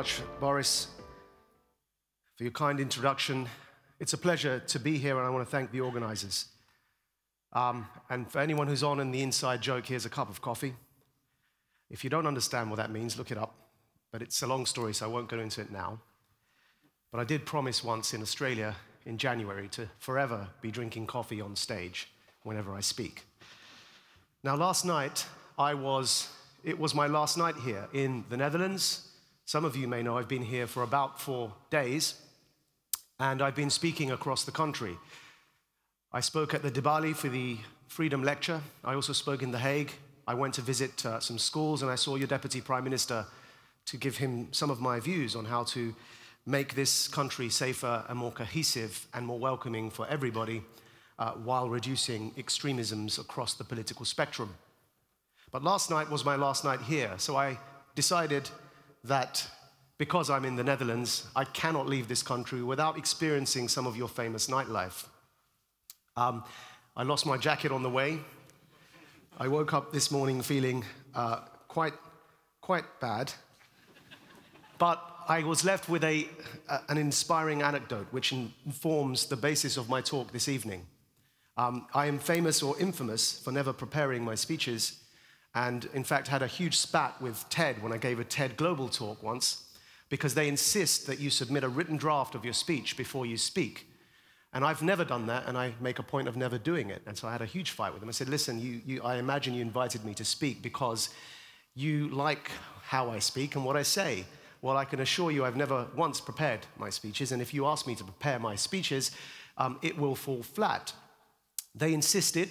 much, Boris, for your kind introduction. It's a pleasure to be here, and I want to thank the organizers. And for anyone who's on the inside joke, here's a cup of coffee. If you don't understand what that means, look it up. But it's a long story, so I won't go into it now. But I did promise once in Australia in January to forever be drinking coffee on stage whenever I speak. Now, last night, it was my last night here in the Netherlands. Some of you may know I've been here for about 4 days, and I've been speaking across the country. I spoke at the Dibali for the Freedom Lecture. I also spoke in The Hague. I went to visit some schools, and I saw your Deputy Prime Minister to give him some of my views on how to make this country safer and more cohesive and more welcoming for everybody while reducing extremisms across the political spectrum. But last night was my last night here, so I decided that because I'm in the Netherlands, I cannot leave this country without experiencing some of your famous nightlife. I lost my jacket on the way. I woke up this morning feeling quite bad. But I was left with an inspiring anecdote which informs the basis of my talk this evening. I am famous or infamous for never preparing my speeches, and in fact had a huge spat with TED when I gave a TED Global talk once, because they insist that you submit a written draft of your speech before you speak. And I've never done that, and I make a point of never doing it. And so I had a huge fight with them. I said, listen, I imagine you invited me to speak because you like how I speak and what I say. Well, I can assure you I've never once prepared my speeches, and if you ask me to prepare my speeches, it will fall flat. They insisted,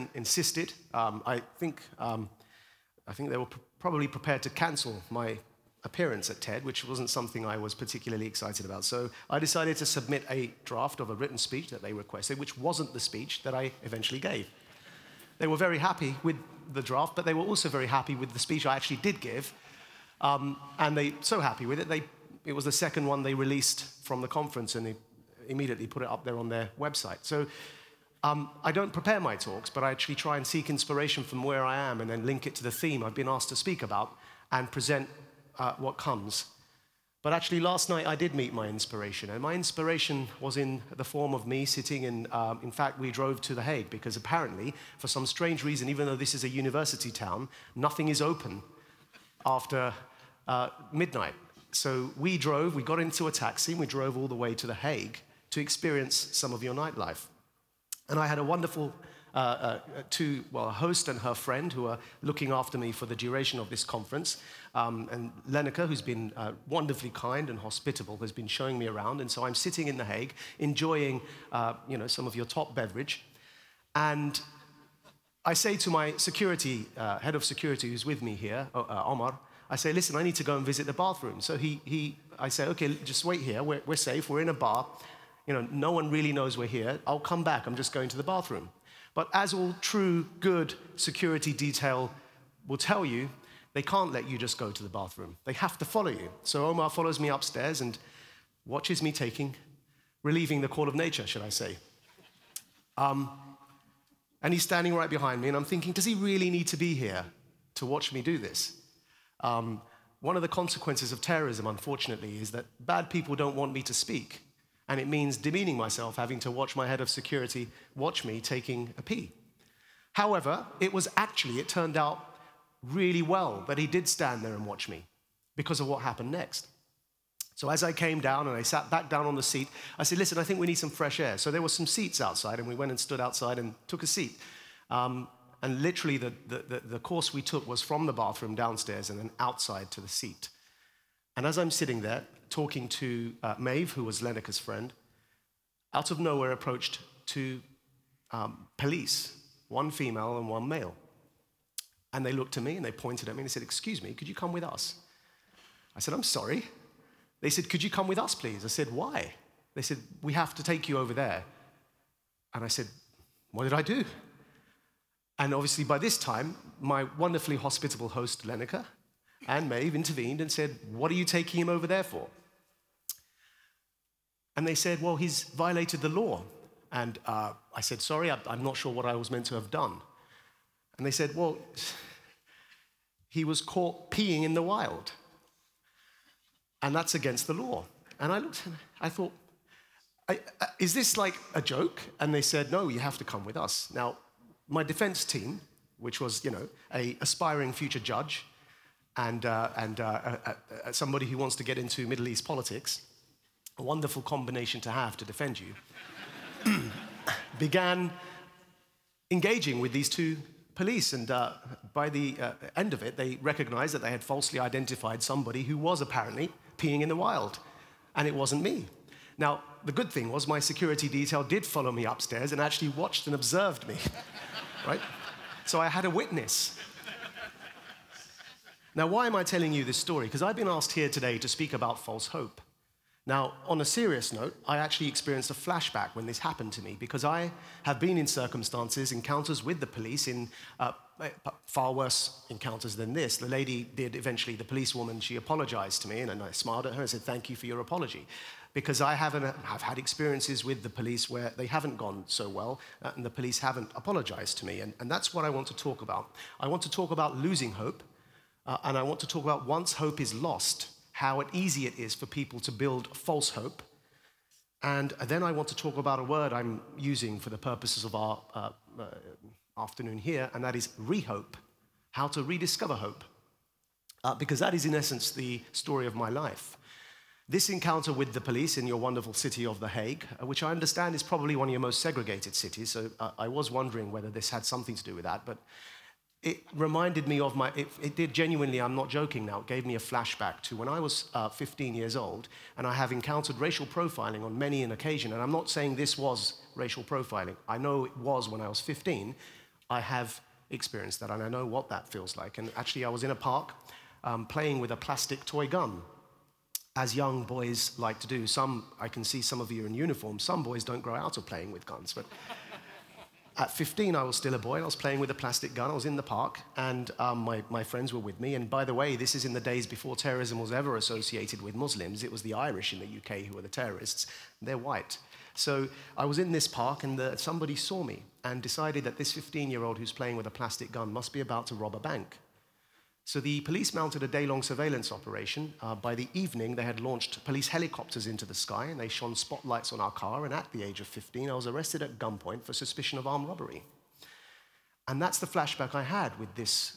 I think they were probably prepared to cancel my appearance at TED, which wasn't something I was particularly excited about. So I decided to submit a draft of a written speech that they requested, which wasn't the speech that I eventually gave. They were very happy with the draft, but they were also very happy with the speech I actually did give. And they so happy with it, it was the second one they released from the conference, and they immediately put it up there on their website. So I don't prepare my talks, but I actually try and seek inspiration from where I am and then link it to the theme I've been asked to speak about and present what comes. But actually last night I did meet my inspiration, and my inspiration was in the form of me sitting in fact, we drove to The Hague because apparently, for some strange reason, even though this is a university town, nothing is open after midnight. So we got into a taxi, and we drove all the way to The Hague to experience some of your nightlife. And I had a wonderful a host and her friend who are looking after me for the duration of this conference. And Lenneke, who's been wonderfully kind and hospitable, has been showing me around. And so I'm sitting in The Hague, enjoying some of your top beverage. And I say to my security, head of security who's with me here, Omar, I say, listen, I need to go and visit the bathroom. So I say, okay, just wait here. We're safe. We're in a bar. No one really knows we're here. I'll come back. I'm just going to the bathroom. But as all true, good security detail will tell you, they can't let you just go to the bathroom. They have to follow you. So Omar follows me upstairs and watches me relieving the call of nature, should I say. And he's standing right behind me, and I'm thinking, does he really need to be here to watch me do this? One of the consequences of terrorism, unfortunately, is that bad people don't want me to speak. And it means demeaning myself, having to watch my head of security watch me taking a pee. However, it turned out really well that he did stand there and watch me because of what happened next. So as I came down and I sat back down on the seat, I said, listen, I think we need some fresh air. So there were some seats outside, and we went and stood outside and took a seat. And literally the course we took was from the bathroom downstairs and then outside to the seat. And as I'm sitting there talking to Maeve, who was Lenneke's friend, out of nowhere approached two police, one female and one male. And they looked at me and they pointed at me and they said, excuse me, could you come with us? I said, I'm sorry. They said, could you come with us, please? I said, why? They said, we have to take you over there. And I said, what did I do? And obviously by this time, my wonderfully hospitable host, Lenneke, and Maeve intervened and said, what are you taking him over there for? And they said, well, he's violated the law. And I said, sorry, I'm not sure what I was meant to have done. And they said, well, he was caught peeing in the wild. And that's against the law. And I looked and I thought, is this like a joke? And they said, no, you have to come with us. Now, my defense team, which was, a aspiring future judge and somebody who wants to get into Middle East politics, a wonderful combination to have to defend you, began engaging with these two police. And by the end of it, they recognized that they had falsely identified somebody who was apparently peeing in the wild. And it wasn't me. Now, the good thing was my security detail did follow me upstairs and actually watched and observed me, right? So I had a witness. Now, why am I telling you this story? Because I've been asked here today to speak about false hope. Now, on a serious note, I actually experienced a flashback when this happened to me because I have been in circumstances, encounters with the police in far worse encounters than this. The lady did eventually, the policewoman, she apologized to me and I smiled at her and said, thank you for your apology. Because I've had experiences with the police where they haven't gone so well and the police haven't apologized to me. And that's what I want to talk about. I want to talk about losing hope and I want to talk about once hope is lost, how easy it is for people to build false hope. And then I want to talk about a word I'm using for the purposes of our afternoon here, and that is rehope, how to rediscover hope. Because that is in essence the story of my life. This encounter with the police in your wonderful city of The Hague, which I understand is probably one of your most segregated cities, so I was wondering whether this had something to do with that, but it reminded me of it did genuinely, I'm not joking now, it gave me a flashback to when I was 15 years old, and I have encountered racial profiling on many an occasion, and I'm not saying this was racial profiling. I know it was when I was 15. I have experienced that, and I know what that feels like. And actually, I was in a park playing with a plastic toy gun, as young boys like to do. I can see some of you in uniform. Some boys don't grow out of playing with guns, but at 15, I was still a boy. I was playing with a plastic gun. I was in the park, and my friends were with me. And by the way, this is in the days before terrorism was ever associated with Muslims. It was the Irish in the UK who were the terrorists. They're white. So I was in this park, and somebody saw me and decided that this 15-year-old who's playing with a plastic gun must be about to rob a bank. So the police mounted a day-long surveillance operation. By the evening, they had launched police helicopters into the sky, and they shone spotlights on our car. And at the age of 15, I was arrested at gunpoint for suspicion of armed robbery. And that's the flashback I had with this,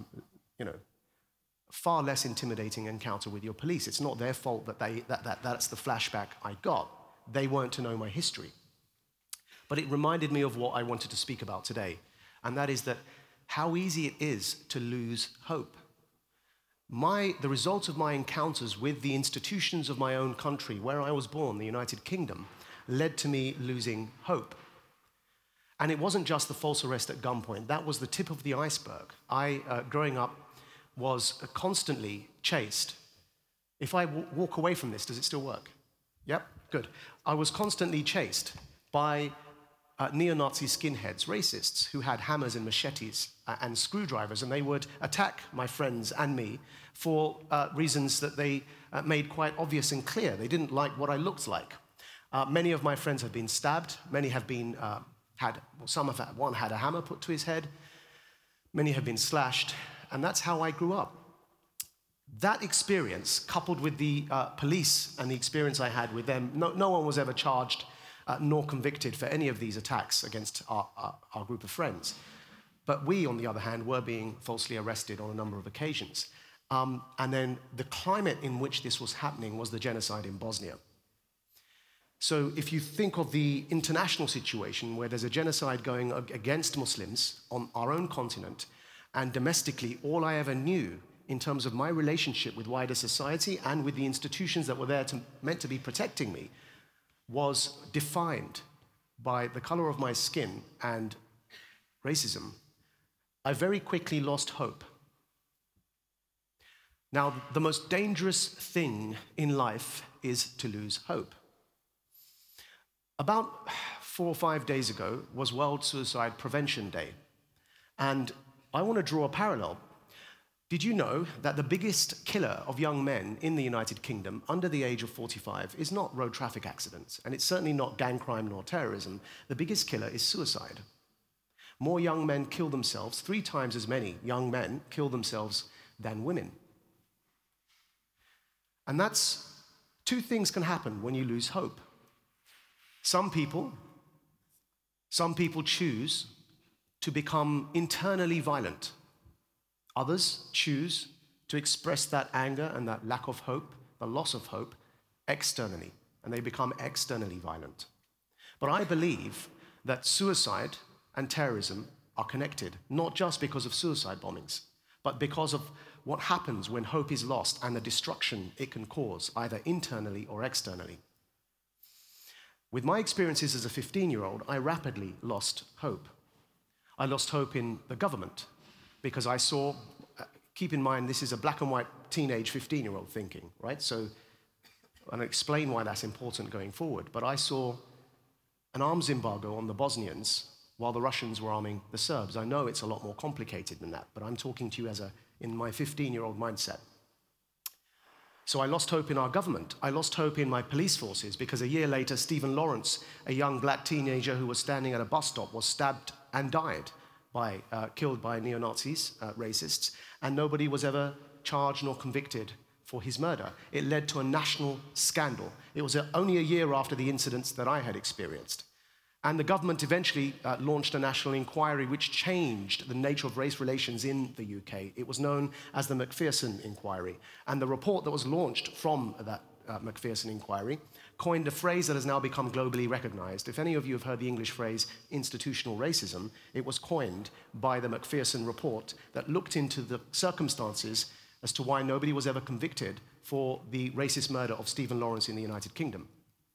far less intimidating encounter with your police. It's not their fault that that's the flashback I got. They weren't to know my history. But it reminded me of what I wanted to speak about today, and that is that how easy it is to lose hope. The result of my encounters with the institutions of my own country, where I was born, the United Kingdom, led to me losing hope. And it wasn't just the false arrest at gunpoint. That was the tip of the iceberg. Growing up, was constantly chased. If I walk away from this, does it still work? Yep, good. I was constantly chased by neo-Nazi skinheads, racists, who had hammers and machetes and screwdrivers, and they would attack my friends and me for reasons that they made quite obvious and clear. They didn't like what I looked like. Many of my friends have been stabbed. Many have been, one had a hammer put to his head. Many have been slashed, and that's how I grew up. That experience, coupled with the police and the experience I had with them, no one was ever charged nor convicted for any of these attacks against our group of friends. But we, on the other hand, were being falsely arrested on a number of occasions. And then the climate in which this was happening was the genocide in Bosnia. So if you think of the international situation where there's a genocide going against Muslims on our own continent, and domestically, all I ever knew in terms of my relationship with wider society and with the institutions that were there meant to be protecting me was defined by the color of my skin and racism, I very quickly lost hope. Now, the most dangerous thing in life is to lose hope. About 4 or 5 days ago was World Suicide Prevention Day, and I want to draw a parallel. Did you know that the biggest killer of young men in the United Kingdom under the age of 45 is not road traffic accidents, and it's certainly not gang crime nor terrorism. The biggest killer is suicide. More young men kill themselves, 3 times as many young men kill themselves than women. And two things can happen when you lose hope. Some people choose to become internally violent. Others choose to express that anger and that lack of hope, the loss of hope, externally, and they become externally violent. But I believe that suicide and terrorism are connected, not just because of suicide bombings, but because of what happens when hope is lost and the destruction it can cause, either internally or externally. With my experiences as a 15-year-old, I rapidly lost hope. I lost hope in the government because I saw, keep in mind, this is a black and white teenage 15-year-old thinking, right? So, and I'll explain why that's important going forward. But I saw an arms embargo on the Bosnians while the Russians were arming the Serbs. I know it's a lot more complicated than that, but I'm talking to you in my 15-year-old mindset. So I lost hope in our government. I lost hope in my police forces because a year later, Stephen Lawrence, a young black teenager who was standing at a bus stop, was stabbed and died, killed by neo-Nazis, racists, and nobody was ever charged nor convicted for his murder. It led to a national scandal. It was only a year after the incidents that I had experienced. And the government eventually launched a national inquiry which changed the nature of race relations in the UK. It was known as the Macpherson Inquiry. And the report that was launched from that Macpherson Inquiry coined a phrase that has now become globally recognized. If any of you have heard the English phrase institutional racism, it was coined by the Macpherson report that looked into the circumstances as to why nobody was ever convicted for the racist murder of Stephen Lawrence in the United Kingdom.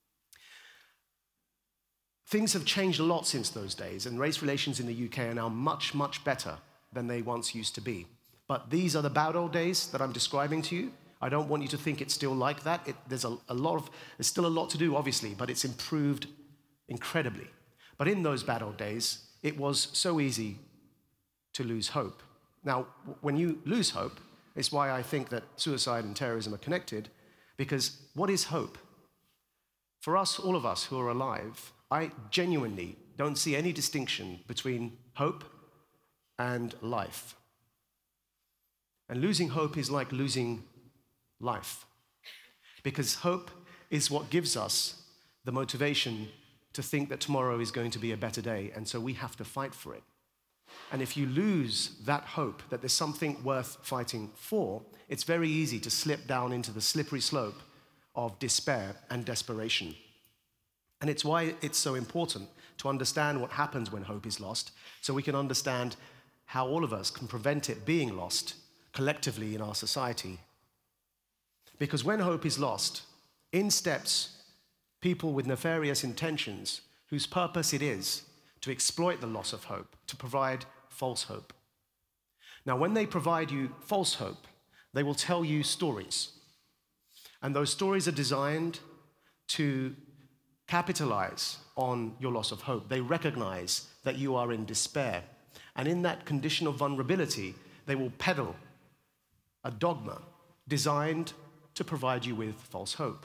Things have changed a lot since those days, and race relations in the UK are now much, much better than they once used to be. But these are the bad old days that I'm describing to you. I don't want you to think it's still like that. There's still a lot to do, obviously, but it's improved incredibly. But in those bad old days, it was so easy to lose hope. Now, when you lose hope, it's why I think that suicide and terrorism are connected, because what is hope? For us, all of us who are alive, I genuinely don't see any distinction between hope and life. And losing hope is like losing life, because hope is what gives us the motivation to think that tomorrow is going to be a better day, and so we have to fight for it. And if you lose that hope that there's something worth fighting for, it's very easy to slip down into the slippery slope of despair and desperation. And it's why it's so important to understand what happens when hope is lost, so we can understand how all of us can prevent it being lost collectively in our society. Because when hope is lost, in steps people with nefarious intentions whose purpose it is to exploit the loss of hope, to provide false hope. Now, when they provide you false hope, they will tell you stories. And those stories are designed to capitalize on your loss of hope. They recognize that you are in despair. And in that condition of vulnerability, they will peddle a dogma designed to provide you with false hope.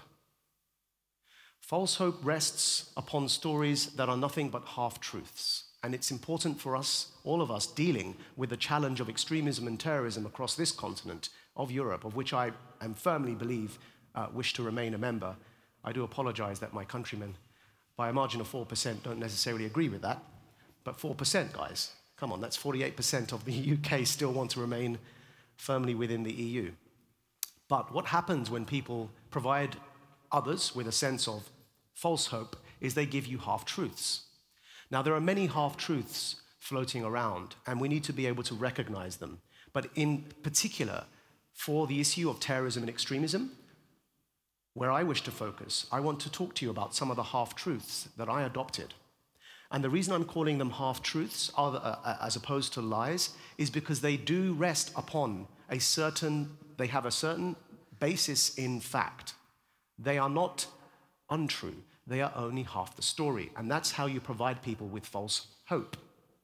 False hope rests upon stories that are nothing but half-truths. And it's important for us, all of us, dealing with the challenge of extremism and terrorism across this continent of Europe, of which I firmly believe wish to remain a member. I do apologize that my countrymen, by a margin of 4%, don't necessarily agree with that. But 4%, guys, come on, that's 48% of the UK still want to remain firmly within the EU. But what happens when people provide others with a sense of false hope is they give you half-truths. Now, there are many half-truths floating around, and we need to be able to recognize them. But in particular, for the issue of terrorism and extremism, where I wish to focus, I want to talk to you about some of the half-truths that I adopted. And the reason I'm calling them half-truths, as opposed to lies, is because they do rest upon they have a certain basis in fact. They are not untrue. They are only half the story. And that's how you provide people with false hope.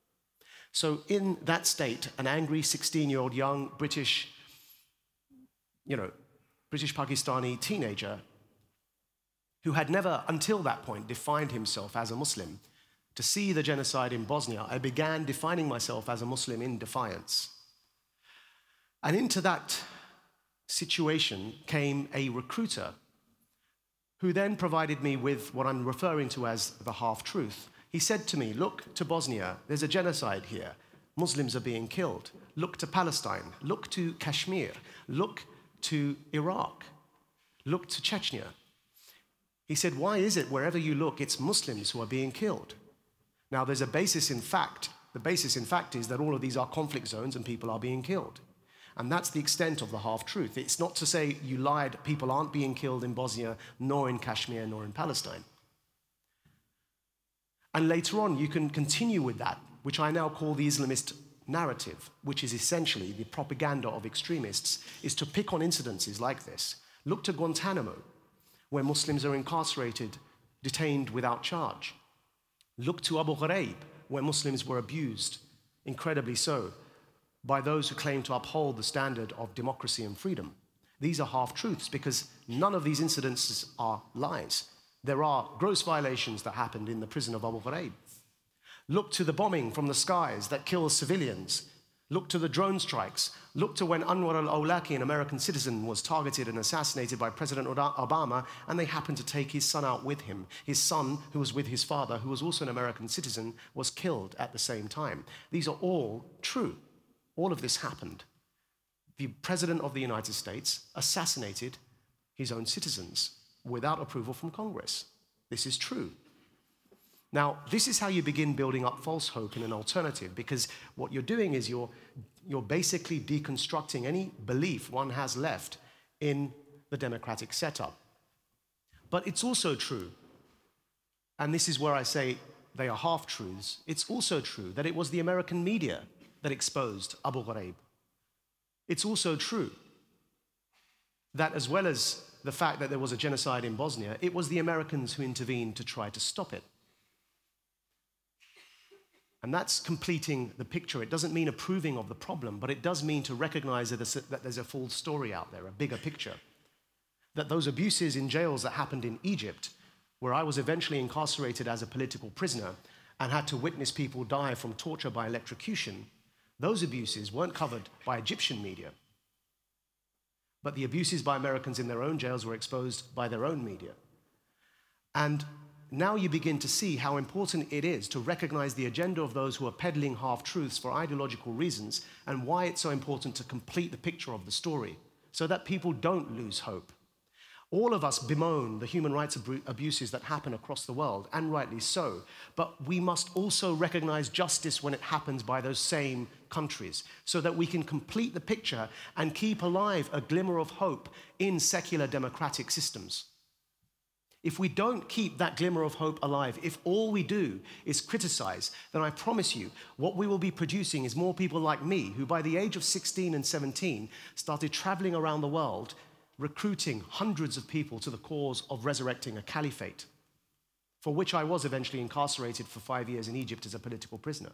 So in that state, an angry 16-year-old young British Pakistani teenager who had never, until that point, defined himself as a Muslim, to see the genocide in Bosnia, I began defining myself as a Muslim in defiance. And into that situation came a recruiter who then provided me with what I'm referring to as the half-truth. He said to me, look to Bosnia, there's a genocide here. Muslims are being killed. Look to Palestine. Look to Kashmir. Look to Iraq. Look to Chechnya. He said, why is it wherever you look, it's Muslims who are being killed? Now, there's a basis in fact. The basis in fact is that all of these are conflict zones and people are being killed. And that's the extent of the half-truth. It's not to say you lied, people aren't being killed in Bosnia, nor in Kashmir, nor in Palestine. And later on, you can continue with that, which I now call the Islamist narrative, which is essentially the propaganda of extremists, is to pick on incidences like this. Look to Guantanamo, where Muslims are incarcerated, detained without charge. Look to Abu Ghraib, where Muslims were abused, incredibly so, by those who claim to uphold the standard of democracy and freedom. These are half-truths because none of these incidences are lies. There are gross violations that happened in the prison of Abu Ghraib. Look to the bombing from the skies that kills civilians. Look to the drone strikes. Look to when Anwar al-Awlaki, an American citizen, was targeted and assassinated by President Obama, and they happened to take his son out with him. His son, who was with his father, who was also an American citizen, was killed at the same time. These are all true. All of this happened. The President of the United States assassinated his own citizens without approval from Congress. This is true. Now, this is how you begin building up false hope in an alternative, because what you're doing is you're basically deconstructing any belief one has left in the democratic setup. But it's also true, and this is where I say they are half-truths, it's also true that it was the American media that exposed Abu Ghraib. It's also true that as well as the fact that there was a genocide in Bosnia, it was the Americans who intervened to try to stop it. And that's completing the picture. It doesn't mean approving of the problem, but it does mean to recognize that there's a full story out there, a bigger picture. That those abuses in jails that happened in Egypt, where I was eventually incarcerated as a political prisoner and had to witness people die from torture by electrocution, those abuses weren't covered by Egyptian media. But the abuses by Americans in their own jails were exposed by their own media. And now you begin to see how important it is to recognize the agenda of those who are peddling half-truths for ideological reasons and why it's so important to complete the picture of the story so that people don't lose hope. All of us bemoan the human rights abuses that happen across the world, and rightly so, but we must also recognize justice when it happens by those same countries so that we can complete the picture and keep alive a glimmer of hope in secular democratic systems. If we don't keep that glimmer of hope alive, if all we do is criticize, then I promise you, what we will be producing is more people like me, who by the age of 16 and 17 started traveling around the world, recruiting hundreds of people to the cause of resurrecting a caliphate, for which I was eventually incarcerated for 5 years in Egypt as a political prisoner.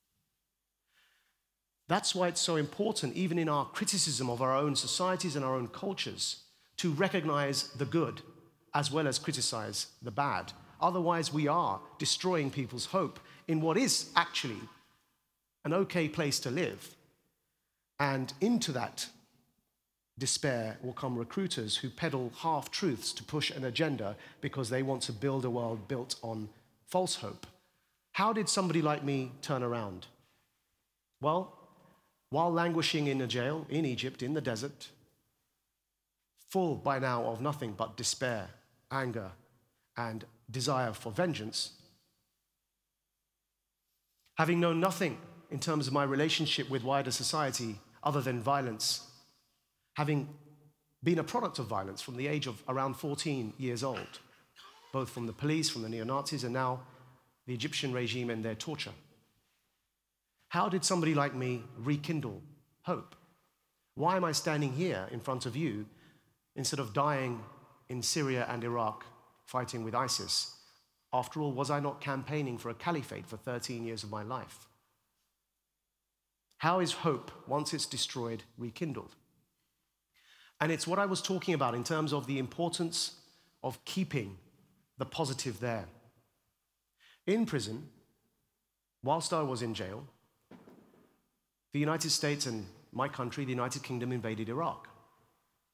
That's why it's so important, even in our criticism of our own societies and our own cultures, to recognize the good as well as criticize the bad. Otherwise, we are destroying people's hope in what is actually an okay place to live. And into that despair will come recruiters who peddle half-truths to push an agenda because they want to build a world built on false hope. How did somebody like me turn around? Well, while languishing in a jail in Egypt, in the desert, full by now of nothing but despair, anger, and desire for vengeance, having known nothing in terms of my relationship with wider society other than violence, having been a product of violence from the age of around 14 years old, both from the police, from the neo-Nazis, and now the Egyptian regime and their torture. How did somebody like me rekindle hope? Why am I standing here in front of you instead of dying in Syria and Iraq fighting with ISIS? After all, was I not campaigning for a caliphate for 13 years of my life? How is hope, once it's destroyed, rekindled? And it's what I was talking about in terms of the importance of keeping the positive there. In prison, whilst I was in jail, the United States and my country, the United Kingdom, invaded Iraq.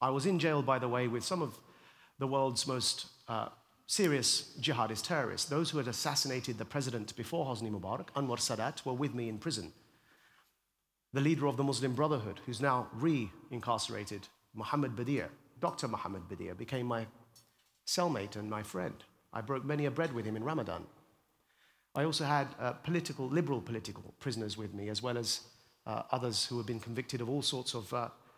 I was in jail, by the way, with some of the world's most serious jihadist terrorists. Those who had assassinated the president before Hosni Mubarak, Anwar Sadat, were with me in prison. The leader of the Muslim Brotherhood, who's now re-incarcerated, Mohammed Badir, Dr. Mohammed Badir, became my cellmate and my friend. I broke many a bread with him in Ramadan. I also had liberal political prisoners with me, as well as others who have been convicted of all sorts of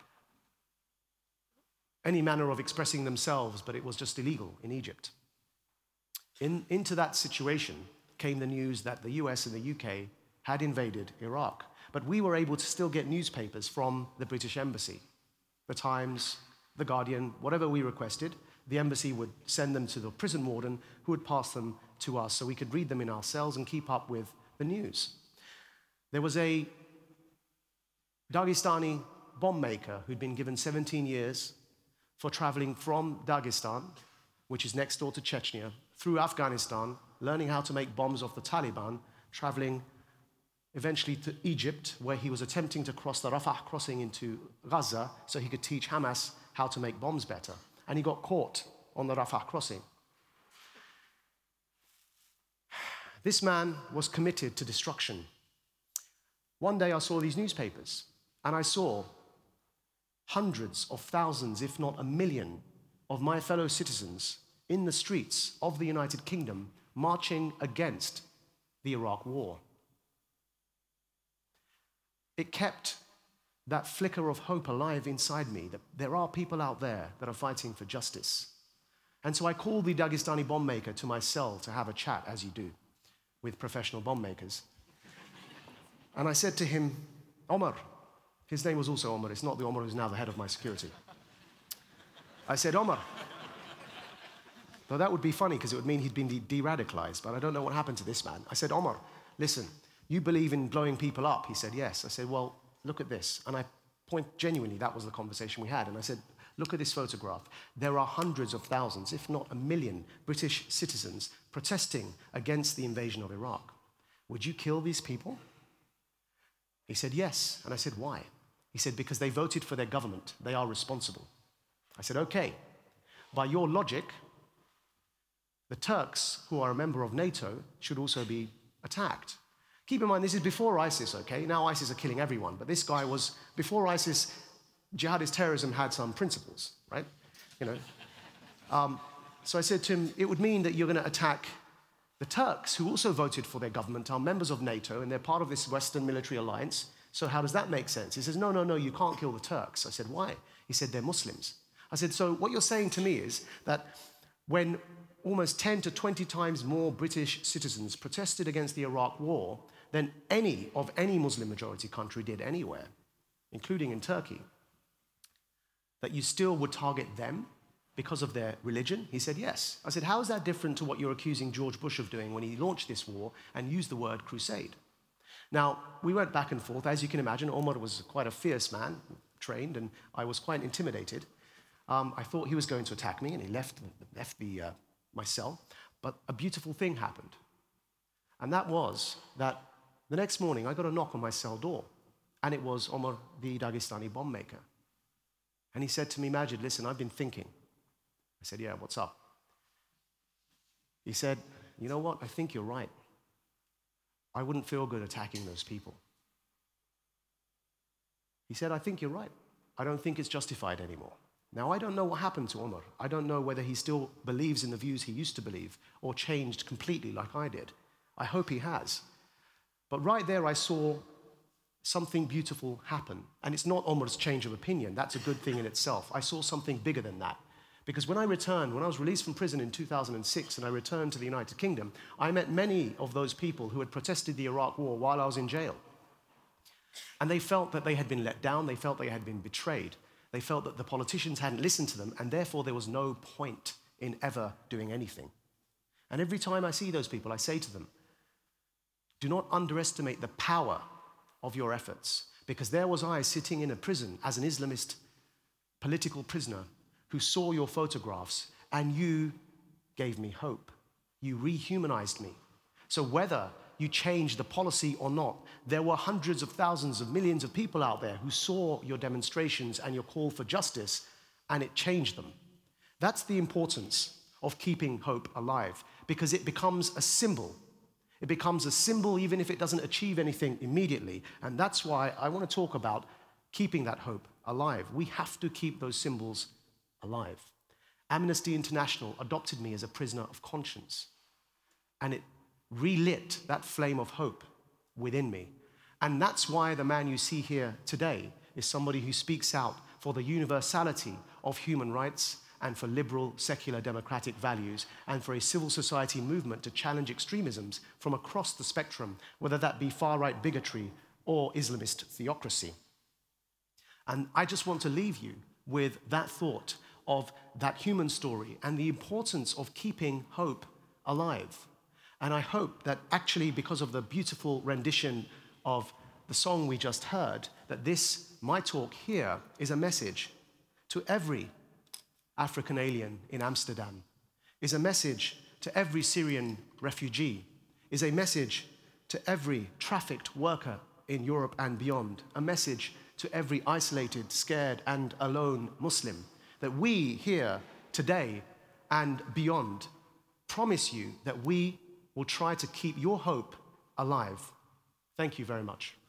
any manner of expressing themselves, but it was just illegal in Egypt. Into that situation came the news that the US and the UK had invaded Iraq. But we were able to still get newspapers from the British Embassy, the Times, the Guardian, whatever we requested. The embassy would send them to the prison warden, who would pass them to us so we could read them in our cells and keep up with the news. There was a Dagestani bomb maker who'd been given 17 years for traveling from Dagestan, which is next door to Chechnya, through Afghanistan, learning how to make bombs off the Taliban, traveling eventually to Egypt, where he was attempting to cross the Rafah crossing into Gaza so he could teach Hamas how to make bombs better. And he got caught on the Rafah crossing. This man was committed to destruction. One day I saw these newspapers, and I saw hundreds of thousands, if not a million, of my fellow citizens in the streets of the United Kingdom marching against the Iraq war. It kept that flicker of hope alive inside me, that there are people out there that are fighting for justice. And so I called the Dagestani bomb maker to my cell to have a chat, as you do with professional bomb makers. And I said to him, Omar, his name was also Omar, it's not the Omar who's now the head of my security. I said, Omar, though that would be funny because it would mean he'd been de-radicalized, but I don't know what happened to this man. I said, Omar, listen, you believe in blowing people up? He said, yes. I said, well, look at this. And I genuinely, that was the conversation we had. And I said, look at this photograph. There are hundreds of thousands, if not a million, British citizens protesting against the invasion of Iraq. Would you kill these people? He said, yes. And I said, why? He said, because they voted for their government. They are responsible. I said, okay. By your logic, the Turks, who are a member of NATO, should also be attacked. Keep in mind, this is before ISIS, okay? Now ISIS are killing everyone, but this guy was, before ISIS, jihadist terrorism had some principles, right? You know. So I said to him, it would mean that you're going to attack the Turks, who also voted for their government, are members of NATO, and they're part of this Western military alliance. So how does that make sense? He says, no, no, no, you can't kill the Turks. I said, why? He said, they're Muslims. I said, so what you're saying to me is that when almost 10 to 20 times more British citizens protested against the Iraq war than any Muslim majority country did anywhere, including in Turkey, that you still would target them because of their religion? He said, yes. I said, how is that different to what you're accusing George Bush of doing when he launched this war and used the word crusade? Now, we went back and forth. As you can imagine, Omar was quite a fierce man, trained, and I was quite intimidated. I thought he was going to attack me, and he left my cell. But a beautiful thing happened. And that was that the next morning, I got a knock on my cell door, and it was Omar, the Dagestani bomb maker. And he said to me, Maajid, listen, I've been thinking. I said, yeah, what's up? He said, you know what? I think you're right. I wouldn't feel good attacking those people. He said, I think you're right. I don't think it's justified anymore. Now, I don't know what happened to Omar. I don't know whether he still believes in the views he used to believe or changed completely like I did. I hope he has. But right there, I saw something beautiful happen. And it's not Omar's change of opinion. That's a good thing in itself. I saw something bigger than that. Because when I was released from prison in 2006 and I returned to the United Kingdom, I met many of those people who had protested the Iraq war while I was in jail. And they felt that they had been let down, they felt they had been betrayed. They felt that the politicians hadn't listened to them, and therefore there was no point in ever doing anything. And every time I see those people, I say to them, do not underestimate the power of your efforts, because there was I sitting in a prison as an Islamist political prisoner who saw your photographs, and you gave me hope. You rehumanized me. So whether you changed the policy or not, there were hundreds of thousands of millions of people out there who saw your demonstrations and your call for justice, and it changed them. That's the importance of keeping hope alive, because it becomes a symbol. It becomes a symbol even if it doesn't achieve anything immediately. And that's why I want to talk about keeping that hope alive. We have to keep those symbols alive. Amnesty International adopted me as a prisoner of conscience, and it relit that flame of hope within me. And that's why the man you see here today is somebody who speaks out for the universality of human rights and for liberal, secular, democratic values, and for a civil society movement to challenge extremisms from across the spectrum, whether that be far-right bigotry or Islamist theocracy. And I just want to leave you with that thought of that human story and the importance of keeping hope alive. And I hope that actually, because of the beautiful rendition of the song we just heard, that this, my talk here, is a message to every African alien in Amsterdam, is a message to every Syrian refugee, is a message to every trafficked worker in Europe and beyond, a message to every isolated, scared, and alone Muslim, that we here today and beyond promise you that we will try to keep your hope alive. Thank you very much.